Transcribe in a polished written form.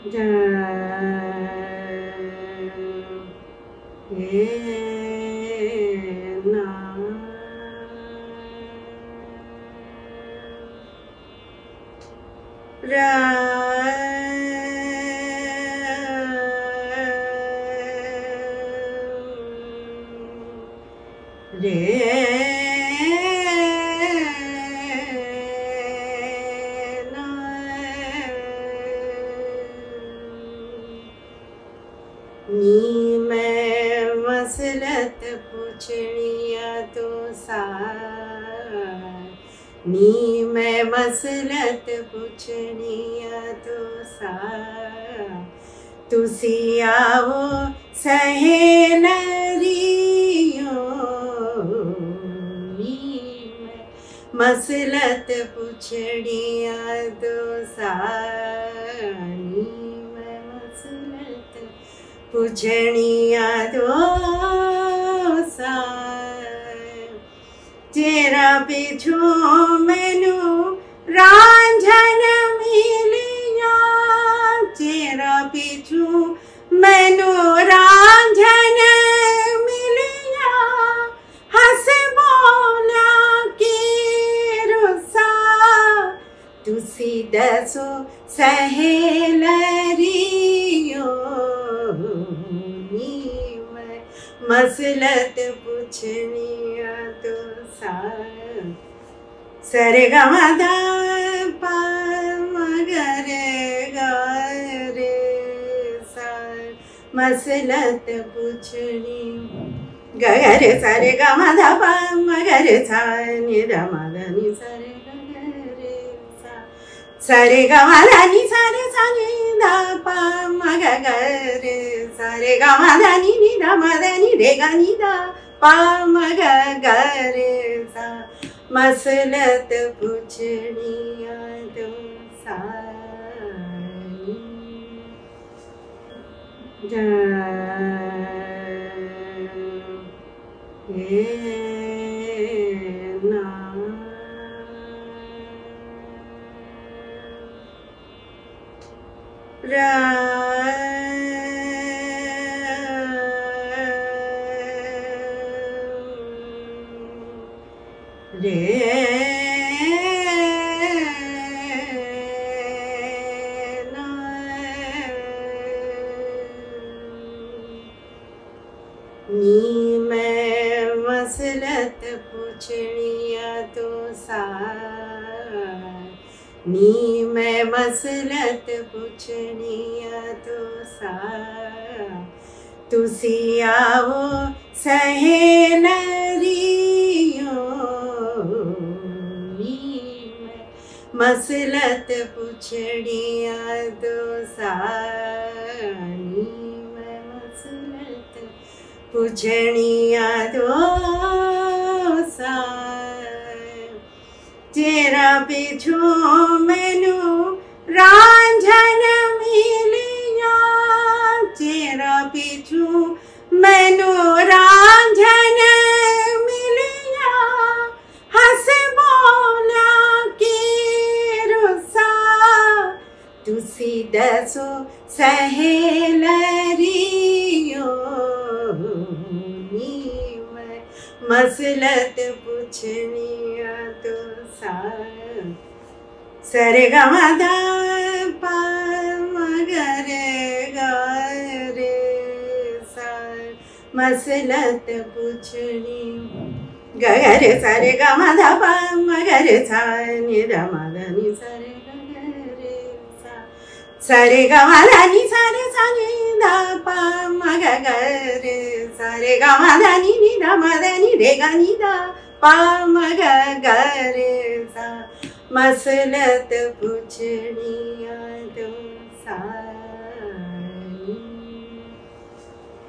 नी मैं मसलत पूछनिया तो नी मैं मसलत पूछनिया तो तुसी आओ सहेलरियो नी मैं मसलत पूछनिया तो नी मैं मसलत पूछनिया तो तेरा पिछू मैनू रांझन मिलिया तेरा पिछू मैनू रांझन मिलिया हस बोला की रुसा तुसी दसो सहेलरियो नी मैं मसलत पूछनिया तो सरे ग म ध प म ग रे सा मसलत पूछनी ग रे सरे ग म ध प म ग रे सा नि ध म ध नि सरे ग रे सा सरे ग म ध नि सरे सा नि ध प म ग रे सरे ग म ध नि ध म ध नि रे ग नि ध प म ग रे सा मसलत पूछनिया तो नी मैं मसलत पूछनिया तो नी मैं मसलत पूछनिया तो तुसी आओ सहेलरियो नी मैं मसलत पूछनिया तो नी मैं मसलत पूछनिया तो तेरा पिछू मैनू रांझन मिलिया तेरा पिछू मैनू रांझन मिलिया हस बोला की रुसा तुसी दसो सहेलरियो नी मैं मसलत पूछनिया तो सरे ग म ध प म ग रे सा मसलत पूछनी ग रे सरे ग म ध प म ग रे सा नि ध म ध नि सरे ग रे सा सरे ग म ध नि सरे सा नि ध प म ग रे सरे ग म ध नि ध म ध नि रे ग नि ध प म ग रे सा मसलत पूछनिया तो